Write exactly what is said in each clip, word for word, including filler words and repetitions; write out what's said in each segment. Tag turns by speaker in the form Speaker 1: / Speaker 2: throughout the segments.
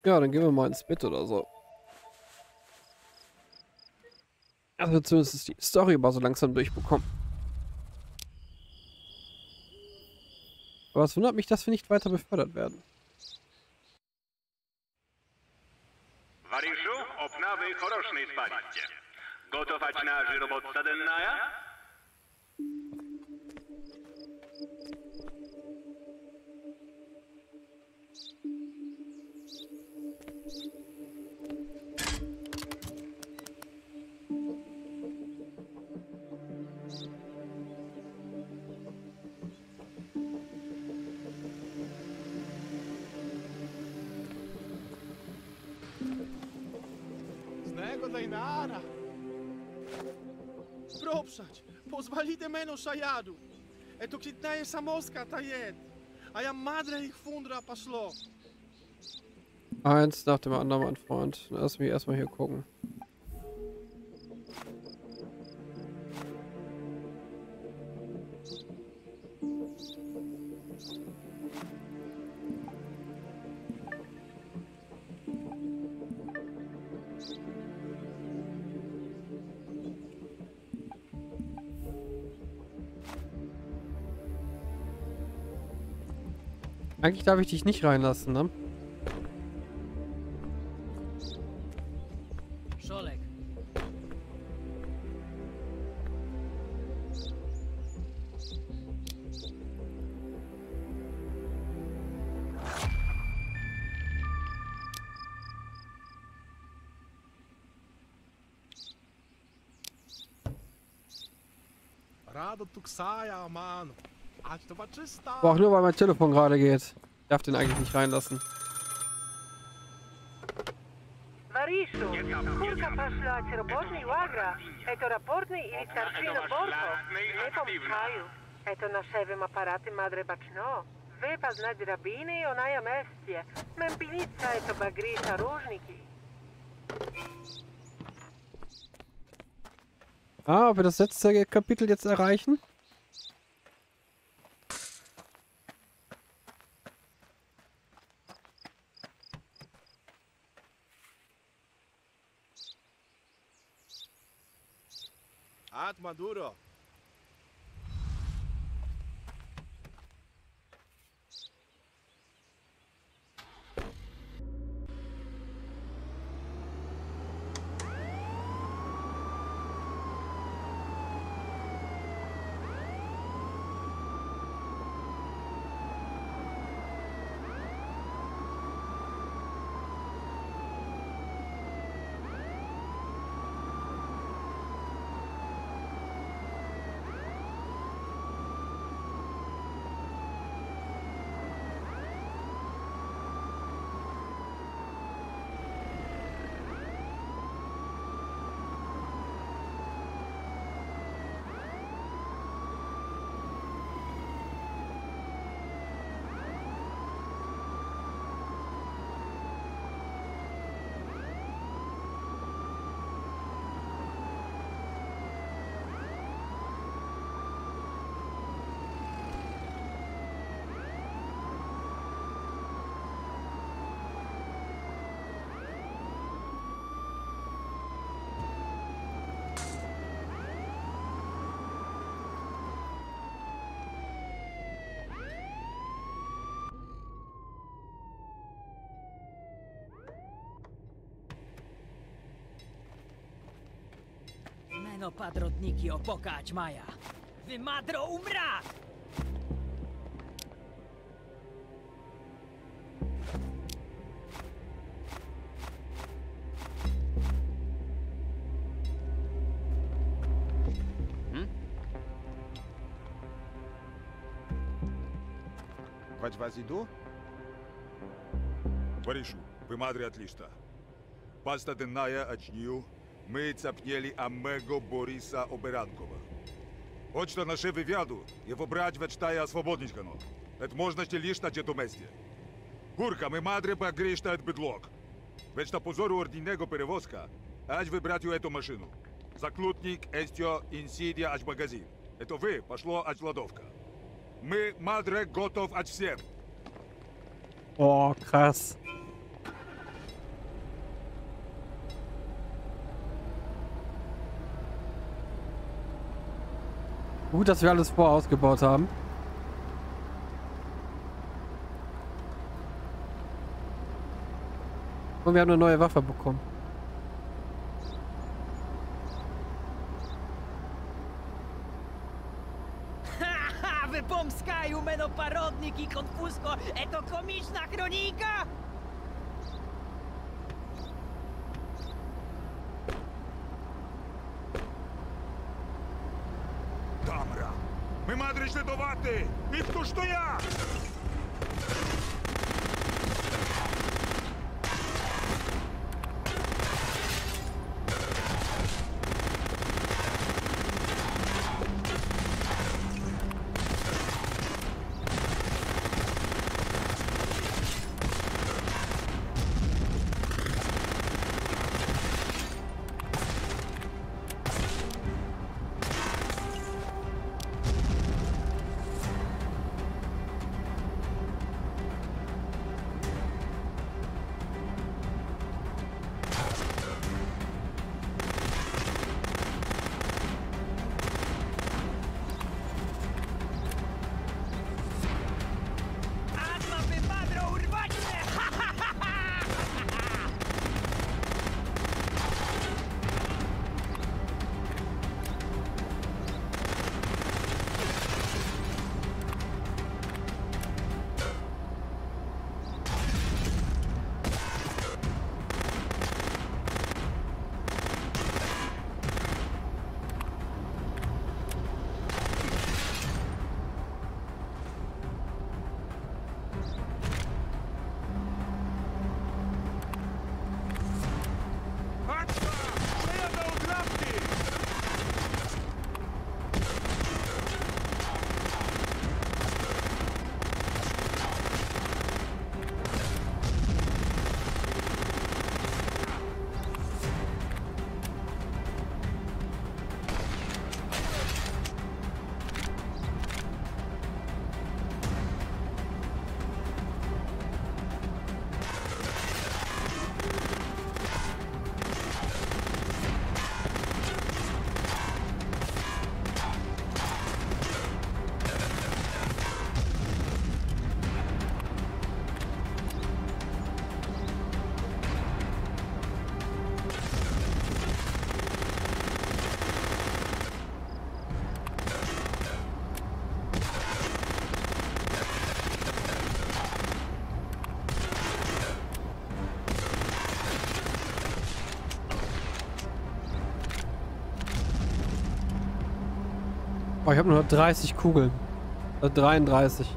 Speaker 1: Ja, dann gehen wir mal ins Bett oder so. Also zumindest die Story aber so langsam durchbekommen. Aber es wundert mich, dass wir nicht weiter befördert werden.
Speaker 2: Варішу, обнави хороший спадіття. Готовать на робота денная?
Speaker 3: Znego Dajnara! Propšać! Pozvalite meno šajadu! Eto kitnaje samoska tajet! A ja madre ich fundra paslo!
Speaker 1: Eins nach dem anderen, mein Freund. Lass mich erstmal hier gucken. Eigentlich darf ich dich nicht reinlassen, ne?
Speaker 4: Szolek.
Speaker 3: Rado tuksaja, mano! Ach, to czysta!
Speaker 1: Aber auch nur, weil mein Telefon gerade geht. Ich darf den eigentlich nicht reinlassen.
Speaker 5: Варишу, курка пошла с работной лагра. Это работный или старшина Борко. Не помогаю. Это нашевим аппараты мадре бачно. Вы познать рабины и оная местие. Мен пиница это багри оружники.
Speaker 1: Ah, ob wir das letzte Kapitel jetzt erreichen?
Speaker 3: At Maduro!
Speaker 4: Meno padrotniki opokać maja. Wy madro umra!
Speaker 6: Хоть вас иду? Варишу, вы мадре отлично. Паста денная очню. Мы цапнели Амего Бориса Оберанкова. Вот что наше вывяду, его брать вечтая освободнить кано. Это можно лишь на чето месте. Гурка, мы мадре погрешта от бедлог. Ведь на позору ординего перевозка, аж выбрать эту машину. Заклутник, эстё, инсидия, аж магазин. Это вы, пошло аж ладовка. Мы, мадре, готов от всем.
Speaker 1: Oh, krass. Gut, dass wir alles vorausgebaut haben. Und wir haben eine neue Waffe bekommen.
Speaker 4: Haha, wypomskaju meno parodnik i konfusko, eto komiczna kronika!
Speaker 6: Тамра! Ми мадрич не давати! І хто ж то я?
Speaker 4: Atma wymadro urwaćne! Ha, ha, ha, ha!
Speaker 6: Ачка! Шея до ограбки!
Speaker 1: Oh, ich habe nur dreißig Kugeln. Also dreiunddreißig.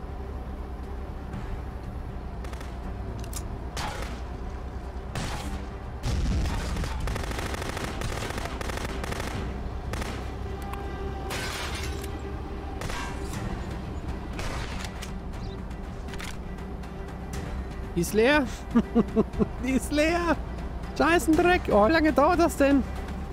Speaker 1: Die ist leer. Die ist leer. Scheißendreck. Oh, wie lange dauert das denn?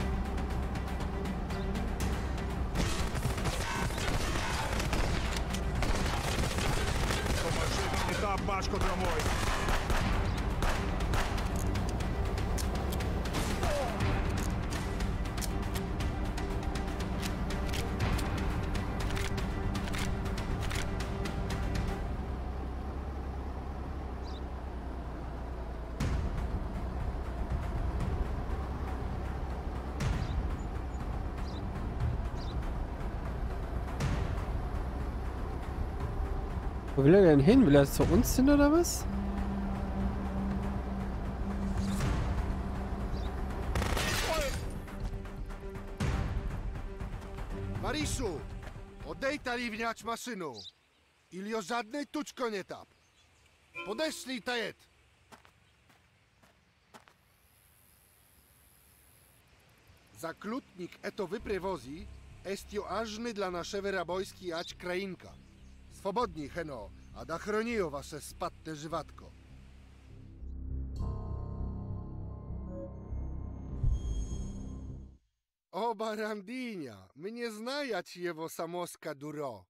Speaker 6: Поможи мені та башко драмой!
Speaker 1: Wo will er denn hin? Will er zu uns hin oder was?
Speaker 3: Marysiu, oddej ta rівняч машину. Ili o żadnej tuczko nie tap. Podeszli tajet. Zaklutnik eto wyprywozi est jo ażny dla naszego rabojski ać krainka. Swobodni, heno, a da chroniło wasze spatne żywatko. O barandinia, mnie znajać jewo samoska duro.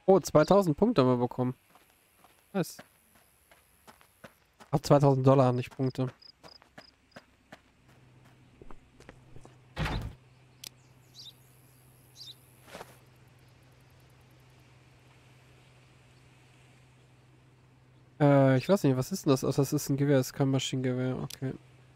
Speaker 1: Oh, zweitausend Punkte haben wir bekommen. Nice. Ach, zweitausend Dollar, nicht Punkte. Äh, ich weiß nicht, was ist denn das? Ach, das ist ein Gewehr, das ist kein Maschinengewehr, okay.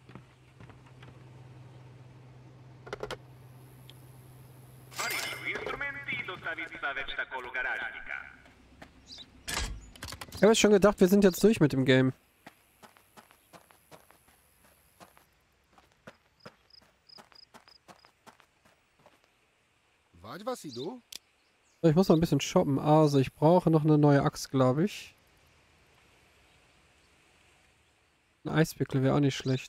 Speaker 1: Ich habe jetzt schon gedacht, wir sind jetzt durch mit dem Game.
Speaker 3: Was du?
Speaker 1: So, ich muss noch ein bisschen shoppen. Also, ich brauche noch eine neue Axt, glaube ich. Ein Eispickel wäre auch nicht schlecht.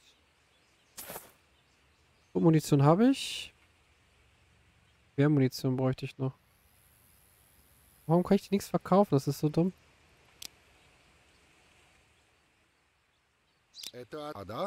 Speaker 1: So, Munition habe ich. Wehrmunition bräuchte ich noch. Warum kann ich die nichts verkaufen? Das ist so dumm.
Speaker 3: Ada?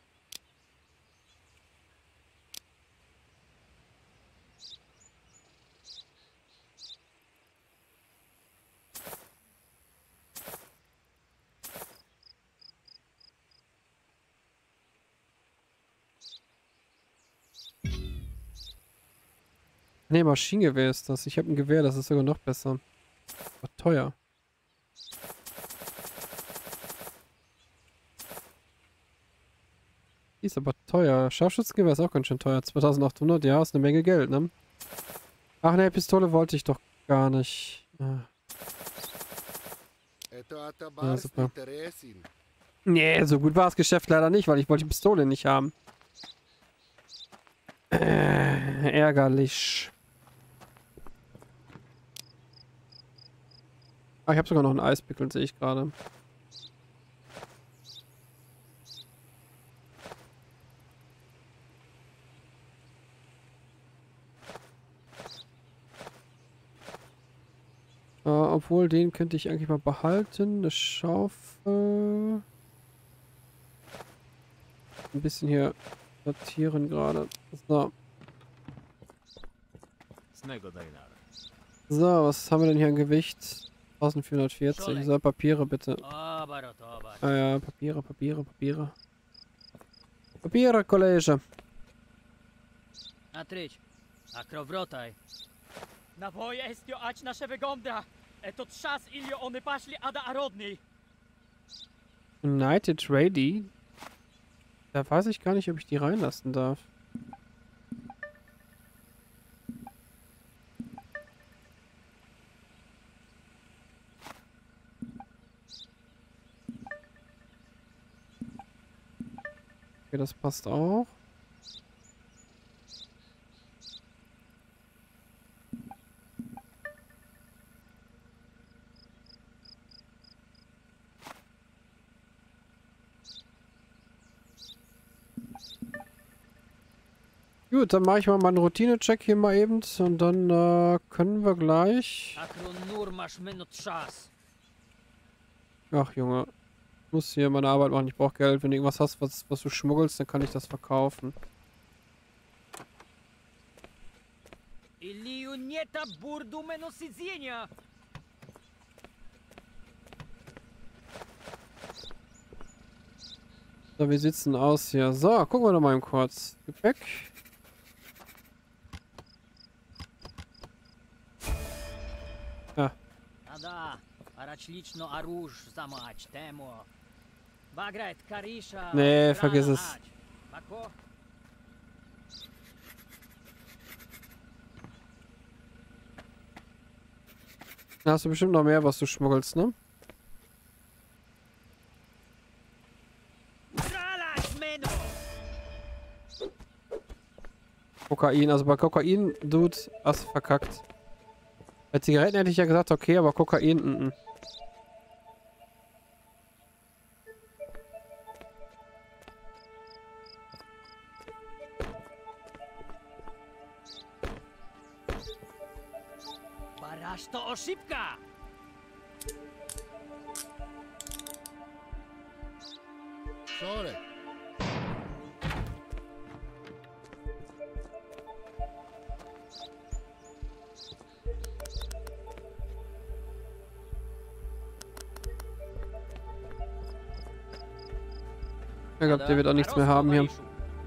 Speaker 1: Ne, Maschinengewehr ist das. Ich habe ein Gewehr, das ist sogar noch besser. Aber teuer. Die ist aber teuer. Scharfschützengewehr ist auch ganz schön teuer. zweitausendachthundert, ja, ist eine Menge Geld, ne? Ach ne, Pistole wollte ich doch gar nicht. Ah. Ja, super. Nee, so gut war das Geschäft leider nicht, weil ich wollte die Pistole nicht haben. Äh, ärgerlich. Ah, ich habe sogar noch einen Eispickel, sehe ich gerade. Äh, obwohl, den könnte ich eigentlich mal behalten. Eine Schaufel. Ein bisschen hier sortieren gerade. So. So, was haben wir denn hier an Gewicht? eintausendvierhundertvierzig. So, Papiere bitte. Ah ja, Papiere, Papiere, Papiere. Papiere, Kollege.
Speaker 4: Atrić, a krowrotaj. Nawoje jest jo ać nasze wygląda. E to trzas ilio one paszli ada arodni.
Speaker 1: United Ready? Da weiß ich gar nicht, ob ich die reinlassen darf. Okay, das passt auch. Gut, dann mache ich mal meinen Routine-Check hier mal eben und dann äh, können wir gleich... Ach Junge, ich muss hier meine Arbeit machen, ich brauche Geld. Wenn du irgendwas hast, was, was du schmuggelst, dann kann ich das verkaufen. So, wie sieht's denn aus hier? So, gucken wir doch mal eben kurz. Gepäck. Ja. Nee, vergiss es. Da hast du bestimmt noch mehr, was du schmuggelst, ne? Kokain, also bei Kokain, Dude, hast du verkackt. Bei Zigaretten hätte ich ja gesagt, okay, aber Kokain, n -n.
Speaker 4: Barasz to oszybka!
Speaker 3: Sorry.
Speaker 1: glaube, der wird auch nichts mehr haben hier.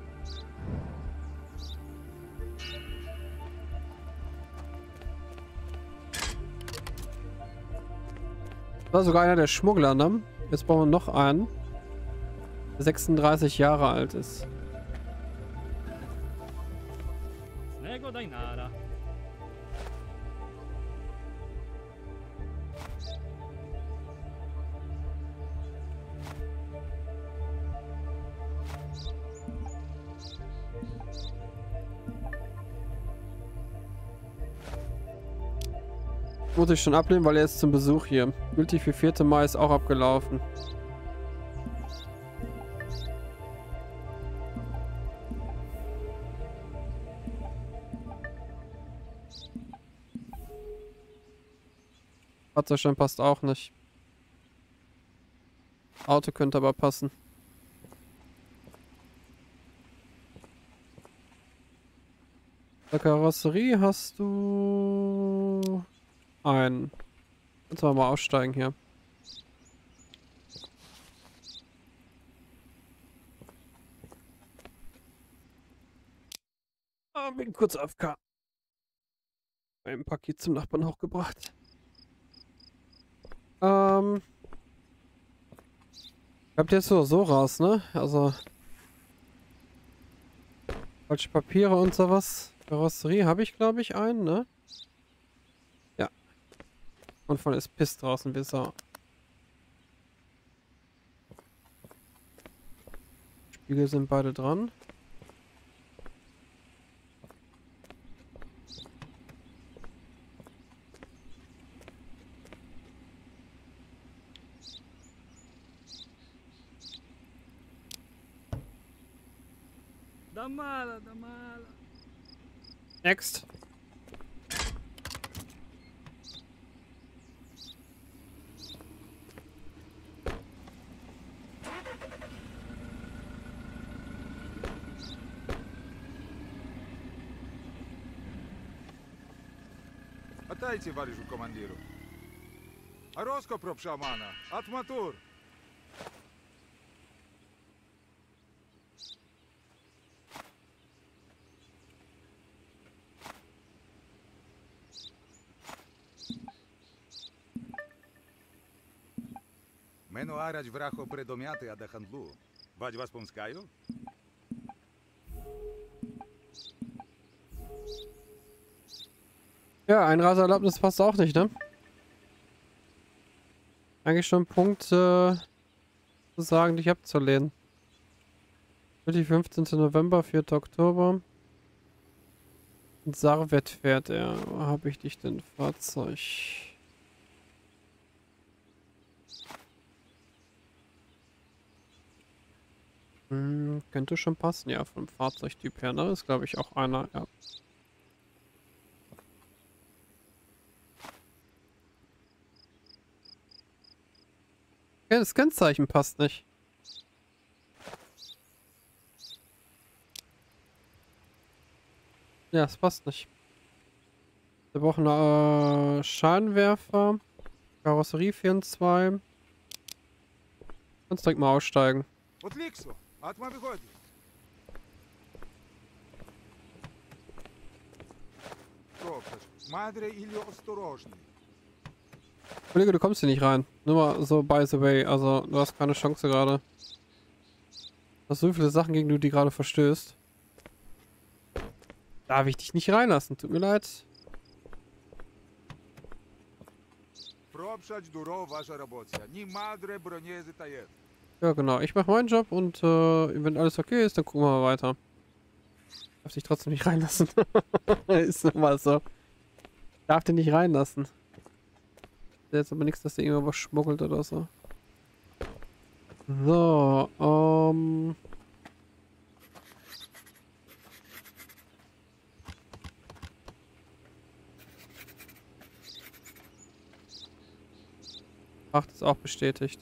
Speaker 1: War sogar einer der Schmuggler, ne? Jetzt brauchen wir noch einen, der sechsunddreißig Jahre alt ist. Muss ich schon ablehnen, weil er ist zum Besuch hier. Gültig für vierte Mai ist auch abgelaufen. Fahrzeugschein passt auch nicht. Auto könnte aber passen. Der Karosserie hast du einen. Jetzt mal mal aussteigen hier. Ah, bin kurz A F K. Ein Paket zum Nachbarn hochgebracht. Ähm. Kommt jetzt so, so raus, ne? Also. Falsche Papiere und sowas. Karosserie habe ich, glaube ich, einen, ne? Ja. Und von ist Piss draußen, wie Sau. Spiegel sind beide dran.
Speaker 4: Damala, damala.
Speaker 1: Next.
Speaker 6: Отдайте, товарищу командиру. А Роско проб шамана. Атматур. Мену арач врахо предомяти, а да хандлу. Вадь вас помскаю?
Speaker 1: Ja, Einreiseerlaubnis passt auch nicht, ne? Eigentlich schon ein Punkt, äh, zu sagen, dich abzulehnen. Die fünfzehnten November, vierten Oktober. In Sarvet fährt er. Wo habe ich dich denn? Fahrzeug. Hm, könnte schon passen, ja, vom Fahrzeugtyp her, ne? Ist, glaube ich, auch einer, ja. Ja, das Kennzeichen passt nicht. Ja, es passt nicht. Wir brauchen einen äh, Scheinwerfer. Karosserie vier und zwei. Kannst direkt mal aussteigen. Kollege, du kommst hier nicht rein. Nur mal so by the way. Also, du hast keine Chance gerade. Du hast so viele Sachen, gegen die du gerade verstößt. Darf ich dich nicht reinlassen. Tut mir leid. Ja, genau. Ich mache meinen Job und äh, wenn alles okay ist, dann gucken wir mal weiter. Darf dich trotzdem nicht reinlassen. Ist nochmal so. Darf den nicht reinlassen. Jetzt aber nichts, dass der irgendwas schmuggelt oder so. So, ähm... Ach, das ist auch bestätigt.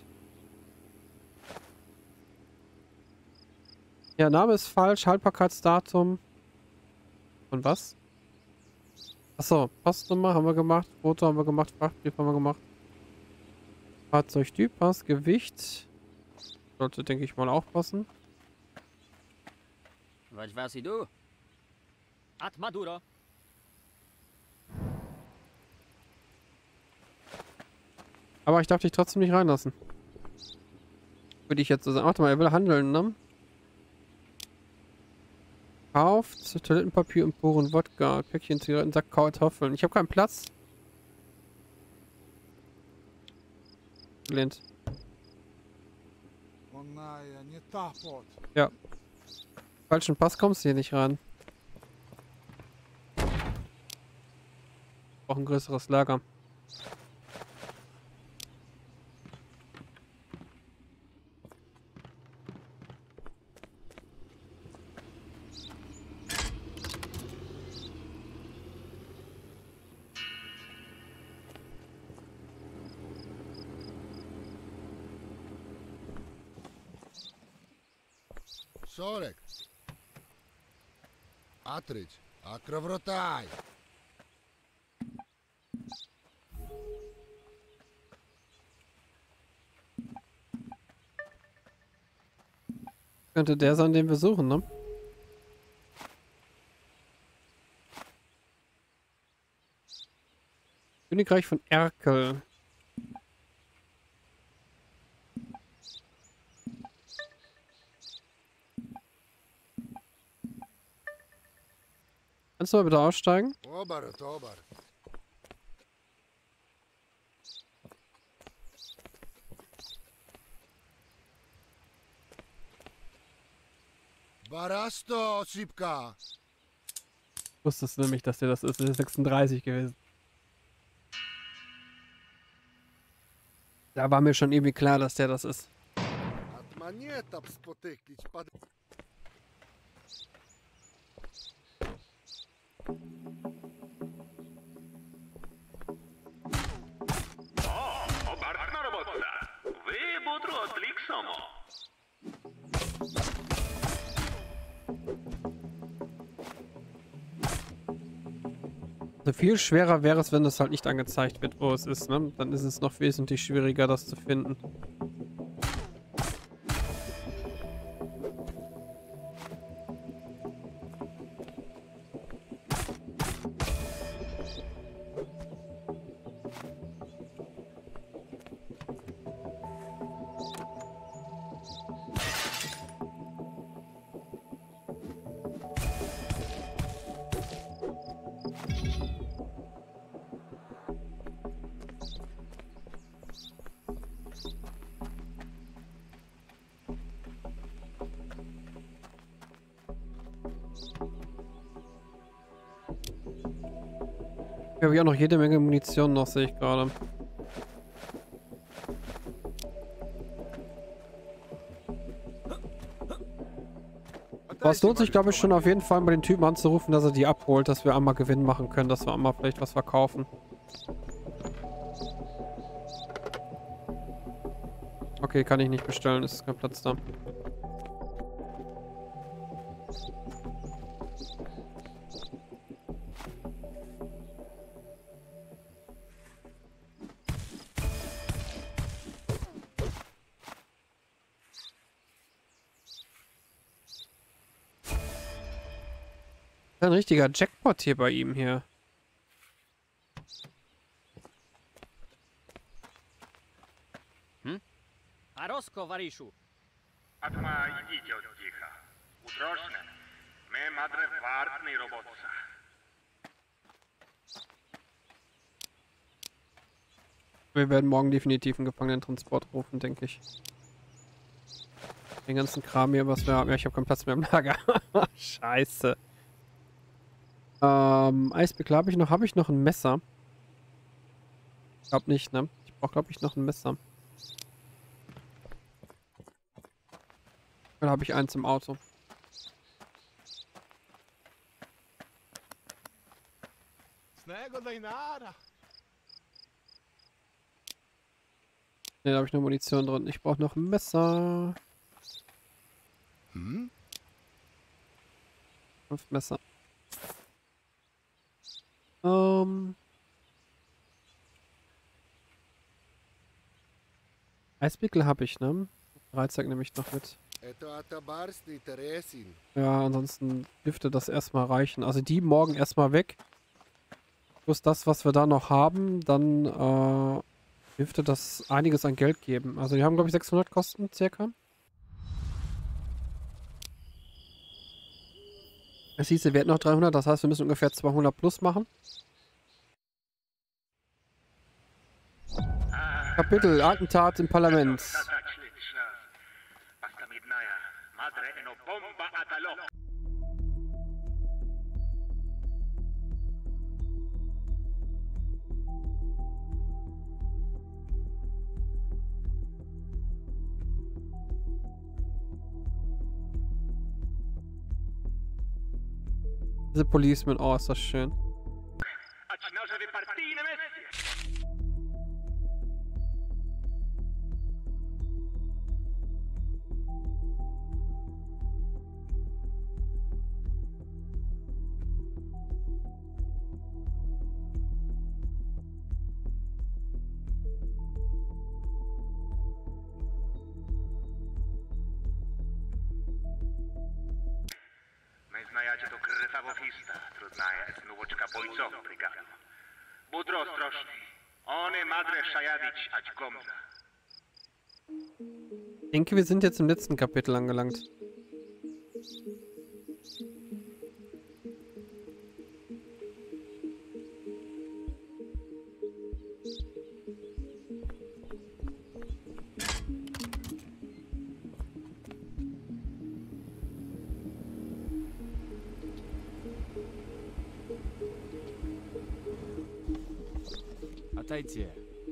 Speaker 1: Ja, Name ist falsch, Haltbarkeitsdatum. Und was? Achso, Postnummer haben wir gemacht, Foto haben wir gemacht, Frachtbrief haben wir gemacht. Fahrzeugtyp passt, Gewicht. Sollte, denke ich mal, auch passen.
Speaker 4: Was was du? At Maduro.
Speaker 1: Aber ich darf dich trotzdem nicht reinlassen. Würde ich jetzt so sagen. Warte mal, er will handeln, ne? Kauft Toilettenpapier und Poren Wodka, Päckchen Zigaretten, Sack Kartoffeln. Ich habe keinen Platz. Gelehnt. Ja. Falschen Pass kommst du hier nicht ran. Auch ein größeres Lager.
Speaker 3: Sorek. Atryć, a krowrotaj.
Speaker 1: Könnte der sein, den wir suchen, ne? Königreich von Erkel. Kannst du mal bitte aussteigen?
Speaker 3: Tobar, tobar. Barasto, Sipka.
Speaker 1: Wusstest du nämlich, dass der das ist? Das ist sechsunddreißig gewesen. Da war mir schon irgendwie klar, dass der das ist.
Speaker 3: Atmanieta spotyklić pad...
Speaker 2: O, obarczna robota. Wy budru odlik samo.
Speaker 1: So viel schwerer wäre es, wenn es halt nicht angezeigt wird, wo es ist, ne? Dann ist es noch wesentlich schwieriger, das zu finden. Ich habe ja auch noch jede Menge Munition noch, sehe ich gerade. Aber es lohnt sich, glaube ich, schon auf jeden Fall mal den Typen anzurufen, dass er die abholt, dass wir einmal Gewinn machen können, dass wir einmal vielleicht was verkaufen. Okay, kann ich nicht bestellen, ist kein Platz da. Ein richtiger Jackpot hier bei ihm hier.
Speaker 4: Hm? Arosko, Wariszu.
Speaker 2: Atma, idźcie od cicha. Utroszne. My madre wartny robotca.
Speaker 1: Wir werden morgen definitiv einen Gefangenentransport rufen, denke ich. Den ganzen Kram hier, was wir haben. Ja, ich habe keinen Platz mehr im Lager. Scheiße. Ähm, Eisbeckler habe ich noch. Habe ich noch ein Messer? Ich glaube nicht, ne? Ich brauche, glaube ich, noch ein Messer. Oder habe ich eins im Auto? Ne, da habe ich nur Munition drin. Ich brauche noch ein Messer.
Speaker 3: Hm?
Speaker 1: Fünf Messer. Ähm. Eiswickel habe ich, ne? Dreizack nehme ich noch mit.
Speaker 3: Это Atabarstny Teresin.
Speaker 1: Ja, ansonsten dürfte das erstmal reichen. Also die morgen erstmal weg. Plus das, was wir da noch haben, dann äh, dürfte das einiges an Geld geben. Also die haben, glaube ich, sechshundert Kosten circa. Es hieß, sie werden noch dreihundert, das heißt, wir müssen ungefähr zweihundert plus machen. Kapitel Attentat im Parlament. Diese Policeman, oh, ist das schön.
Speaker 2: Знаете, то крысовофиста, трудная снувочка бойцов бригаду. Будро страшный. Он и Мадре Шаядич Ачгомда.
Speaker 1: Ich denke, wir sind jetzt im letzten Kapitel angelangt.
Speaker 7: Отойти.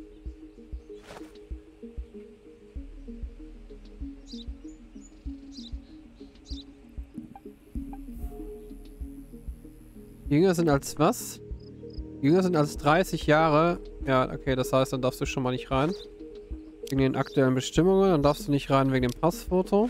Speaker 1: Jünger sind als was? Jünger sind als dreißig Jahre. Ja, okay, das heißt, dann darfst du schon mal nicht rein. Wegen den aktuellen Bestimmungen. Dann darfst du nicht rein wegen dem Passfoto.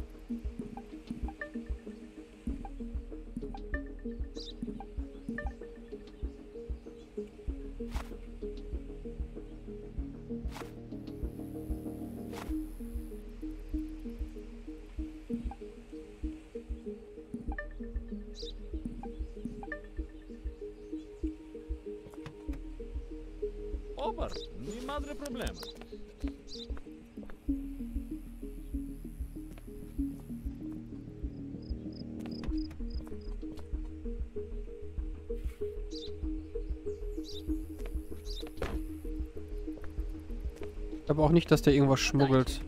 Speaker 7: Опар, ни мадре проблема.
Speaker 1: Ich glaube auch nicht, dass der irgendwas schmuggelt.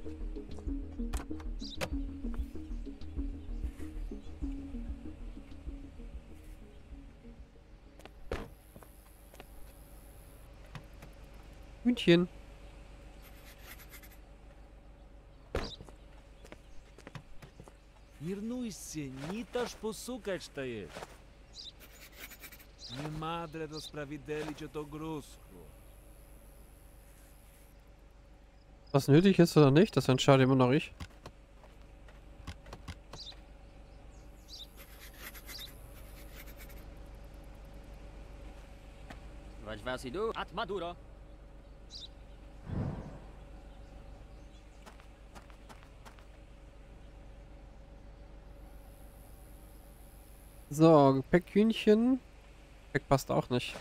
Speaker 1: Hühnchen.
Speaker 7: Вернуйся, ни таш посукач тае. Ни мадре да справидели, че то груско.
Speaker 1: Was nötig ist oder nicht, das entscheide immer noch ich.
Speaker 4: Was was du? At Maduro.
Speaker 1: So, Gepäckhühnchen. Gepäck passt auch nicht.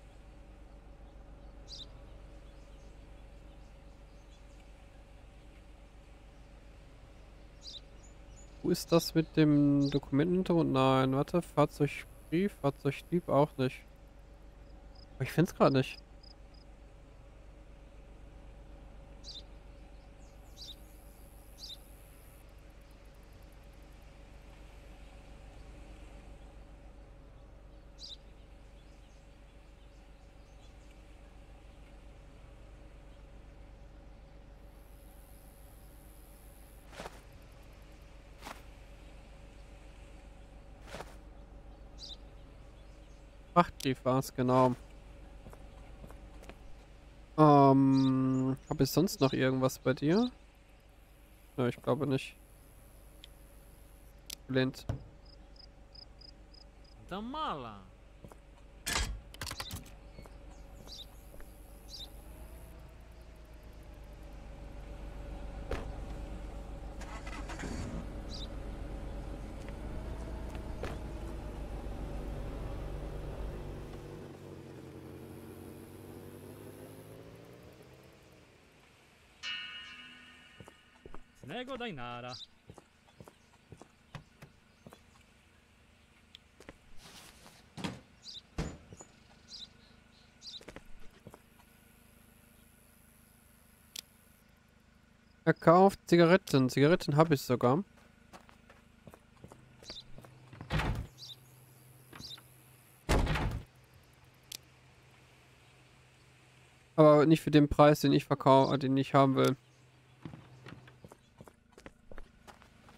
Speaker 1: Wo ist das mit dem Dokumentenhintergrund? Nein, warte, Fahrzeugbrief, Fahrzeugdieb auch nicht. Aber ich finde es gerade nicht. Frachtbrief war es, genau. Ähm, habe ich sonst noch irgendwas bei dir? Ja, ich glaube nicht. Blind.
Speaker 7: Да мало.
Speaker 4: Smacznego dajnara.
Speaker 1: Er kauft Zigaretten. Zigaretten habe ich sogar. Aber nicht für den Preis, den ich verkaufe, den ich haben will.